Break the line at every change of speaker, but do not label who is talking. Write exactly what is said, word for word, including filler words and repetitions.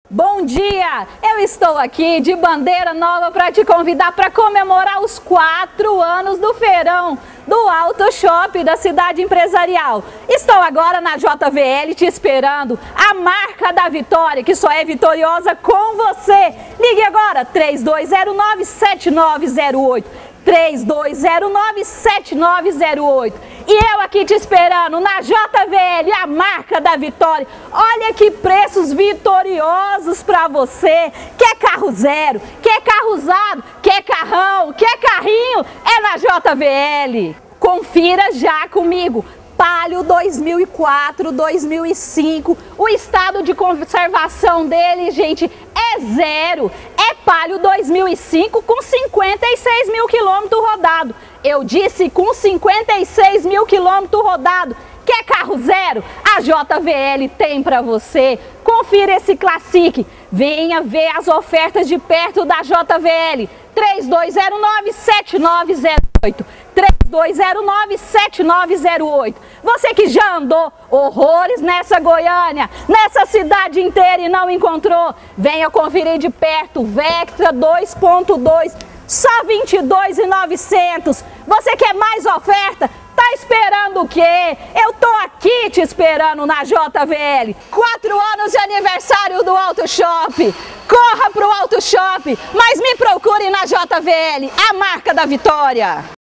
Bom dia! Eu estou aqui de bandeira nova para te convidar para comemorar os quatro anos do feirão do Auto Shop da Cidade Empresarial. Estou agora na J V L te esperando, a marca da vitória, que só é vitoriosa com você. Ligue agora, três dois zero nove, sete nove zero oito, três dois zero nove, sete nove zero oito. E eu aqui te esperando na J V L, a marca da vitória. Olha que preços vitoriosos para você. Quer carro zero, quer carro usado, quer carrão, quer carrinho, é na J V L. Confira já comigo. Palio dois mil e quatro, dois mil e cinco, o estado de conservação dele, gente, é zero. É Palio dois mil e cinco com cinquenta e seis mil quilômetros rodados. Eu disse com cinquenta e seis mil quilômetros rodados. Quer carro zero? A J V L tem para você. Confira esse Classic. Venha ver as ofertas de perto da J V L. três dois zero nove, sete nove zero oito. três dois zero nove, sete nove zero oito. Você que já andou horrores nessa Goiânia, nessa cidade inteira e não encontrou, venha conferir de perto. Vectra dois ponto dois, só vinte e dois mil e novecentos. Você quer mais oferta? Tá esperando o quê? Eu tô aqui te esperando na J V L. Quatro anos de aniversário do Auto Shop. Corra pro Auto Shop, mas me procure na J V L, a marca da vitória.